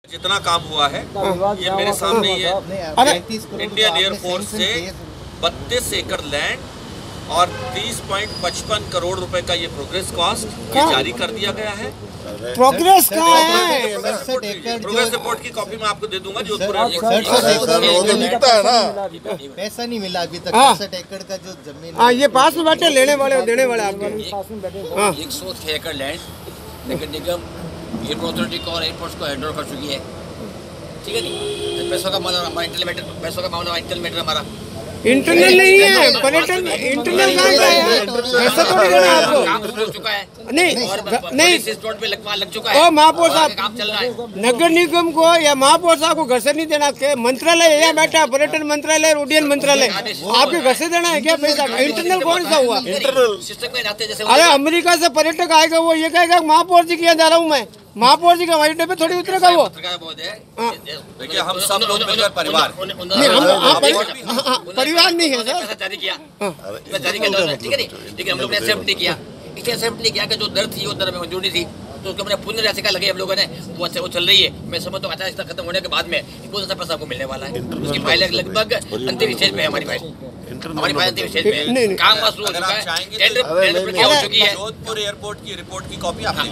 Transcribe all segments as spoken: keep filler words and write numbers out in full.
जितना काम हुआ है ये मेरे सामने ही है। इंडियन एयरफोर्स से बत्तीस एकड़ लैंड और तीस पॉइंट पचपन करोड़ रुपए का ये प्रोग्रेस कॉस्ट ये जारी कर दिया गया है। प्रोग्रेस कहाँ है? प्रोग्रेस रिपोर्ट की कॉपी मैं आपको दे दूंगा। जोधपुर पैसा नहीं मिला अभी तक। सड़सठ एकड़ का जो जमीन, हाँ ये पास में बैठे लेने वाले और देने वाले आपके एक सौ छह एकड़ लैंड नगर निगम एयरपोर्ट अथॉरिटी को और एयरपोर्ट्स को हैंड ओवर कर चुकी है। ठीक है नहीं, पैसों का मामला हमारा इंटरनल मैटर, पैसों का मामला इंटरनल मैटर हमारा इंटरनल नहीं है, पर्यटन इंटरनल कहाँ का है? ऐसा थोड़ी देना आपको। काम शुरू हो चुका है नहीं और नहीं रोड पे लगवा लग चुका है। ओ महापौर साहब, काम चल रहा है। नगर निगम को या महापौर साहब को घर से नहीं देना के मंत्रालय यहाँ बैठा है, पर्यटन मंत्रालय, उड्डयन मंत्रालय, आपके घर से देना है क्या पैसा? इंटरनल कौन सा हुआ? सिस्टम में रहते जैसे अरे अमेरिका से पर्यटक आएगा वो ये कहेगा महापौर जी के यहाँ जा रहा हूँ मैं, महापौर जी का हवाई अड्डे पे थोड़ी उतरेगा वो। देखिए हम सब लोग मिलकर परिवार नहीं हम परिवार नहीं है सर। जारी किया जारी किया ठीक है नहीं, लेकिन हम लोग ने एक्सेप्ट नहीं किया। इसलिए एक्सेप्ट नहीं किया कि जो दर थी वो दर में मंजूर नहीं थी, तो उसको हमने पुण्य राशि का लगे हम लोगों ने, वो अच्छा वो चल रही है। मैं समझ तो आता खत्म होने के बाद में बहुत अच्छा पैसा आपको मिलने वाला है। उसकी फाइल लगभग अंतिम स्टेज पे है हमारी फाइल, हमारी फाइल अंतिम स्टेज पे है। काम शुरू हो चुका है, टेंडर प्रक्रिया हो चुकी है। जोधपुर एयरपोर्ट की रिपोर्ट की कॉपी आपने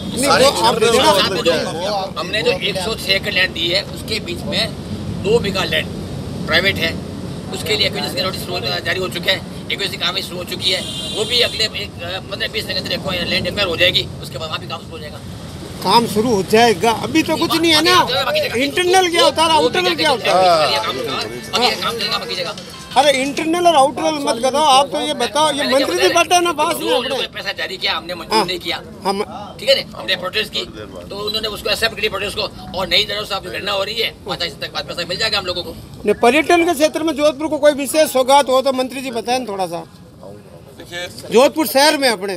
हमने जो एक सौ छह एकड़ लैंड दी है उसके बीच में दो बीघा लैंड प्राइवेट है, उसके लिए एक्विजिशन के नोटिस जारी हो चुके हैं, एक्विजिशन की कार्रवाई शुरू हो चुकी है। वो भी अगले एक पंद्रह बीस दिन के अंदर लैंड एक्वायर हो जाएगी, उसके बाद वहाँ भी काम शुरू हो जाएगा। काम शुरू हो जाएगा, अभी तो कुछ नहीं है ना। इंटरनल क्या होता है, आउटरनल क्या होता है? अरे इंटरनल और आउटरल मत करो आप, तो ये बताओ ये मंत्री जी बैठे हैं ना पास में अपने। पैसा जारी किया हमने, मंजूर नहीं किया हम, ठीक है ना, हमने प्रोटेस्ट की तो उन्होंने उसको एक्सेप्ट किया प्रोटेस्ट को, और नई दरों से आपकी गणना हो रही है, पचास तक बाद पैसा मिल जाएगा हम लोगों को। पर्यटन के क्षेत्र में जोधपुर को कोई विशेष सौगात हो तो मंत्री जी बताएं थोड़ा सा। देखिए जोधपुर शहर में अपने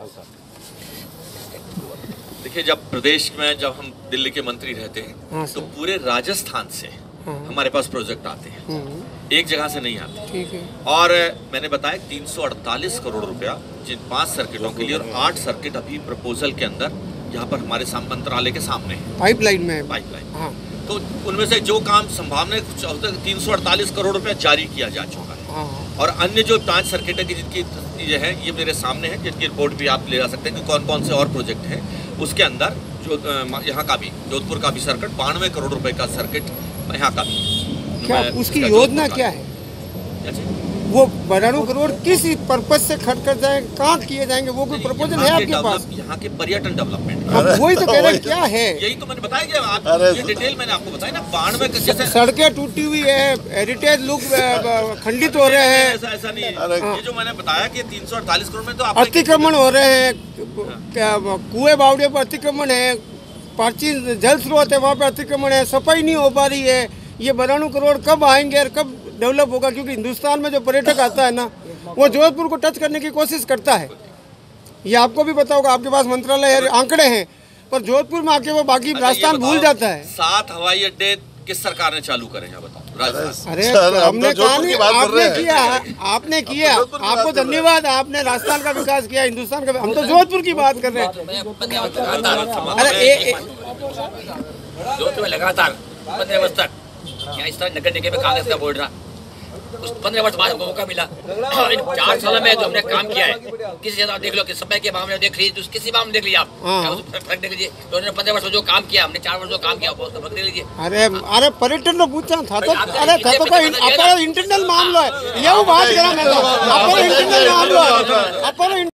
देखिए जब प्रदेश में जब हम दिल्ली के मंत्री रहते हैं हाँ तो पूरे राजस्थान से हाँ। हमारे पास प्रोजेक्ट आते हैं, एक जगह से नहीं आते। ठीक है। और मैंने बताया तीन सौ अड़तालीस करोड़ रुपया जिन पांच सर्किटों के लिए, और आठ सर्किट अभी प्रपोजल के अंदर यहाँ पर हमारे मंत्रालय के सामने है, पाइपलाइन में पाइपलाइन। हाँ। तो उनमें से जो काम संभावना तीन सौ अड़तालीस करोड़ रुपया जारी किया जा चुका है। हाँ। और अन्य जो पांच सर्किट है जिनकी ये है ये मेरे सामने है, जिनकी रिपोर्ट भी आप ले जा सकते हैं कि कौन कौन से और प्रोजेक्ट हैं। उसके अंदर जो यहाँ का भी जोधपुर का भी सर्किट बानवे करोड़ रुपए का सर्किट यहाँ का भी। क्या उसकी योजना क्या है? वो बानवे करोड़ किस पर्पज से खर्च कर जाएंगे, कहाँ किए जाएंगे, वो कोई प्रपोजल है आपके पास? यहाँ के पर्यटन डेवलपमेंट, वही तो कह रहे हैं क्या है। यही तो मैंने बताया कि आप ये डिटेल मैंने आपको बताया ना। बानवे जैसे सड़कें टूटी हुई है, हेरिटेज लुक खंडित हो रहे हैं। ऐसा ऐसा नहीं है, ये जो मैंने बताया कि तीन सौ अड़तालीस करोड़ में तो अतिक्रमण हो रहे हैं, कुएं बावड़ियों पर अतिक्रमण है, प्राचीन जल स्रोत है वहाँ पे अतिक्रमण है, सफाई नहीं हो पा रही है। ये बानवे करोड़ कब आएंगे और कब डेवलप होगा? क्योंकि हिंदुस्तान में जो पर्यटक आता है ना वो जोधपुर को टच करने की कोशिश करता है। ये आपको भी पता होगा, आपके पास मंत्रालय है, आंकड़े हैं, पर जोधपुर में आके वो बाकी राजस्थान भूल जाता है। सात हवाई अड्डे किस सरकार ने चालू करे हैं बताओ? राजस्थान। अरे हमने कहा नहीं, आपने किया, आपने किया, आपको धन्यवाद, आपने राजस्थान का विकास किया, हिंदुस्तान का। हम तो जोधपुर की बात कर रहे हैं। अरे जोधपुर में लगातार पंद्रह वर्ष तक यहाँ इस तरह नगर निगम में कांग्रेस का बोर्ड रहा, उस पंद्रह वर्ष बाद हमको मौका मिला। इन चार सालों में जो हमने काम किया है, किसी जगह देख लो कि समय के मामले में देख लीजिए, किसी मामले में देख लीजिए आप, फर्क देख लीजिए। तो उन्होंने पंद्रह वर्ष में जो काम किया, हमने चार वर्ष जो काम किया बहुत फर्क देख लीजिए। अरे अरे पर्यटन तो पूछा था तो, अरे था तो कोई इंटरनल मामला है, ये बात करा मैं, इंटरनल मामला है।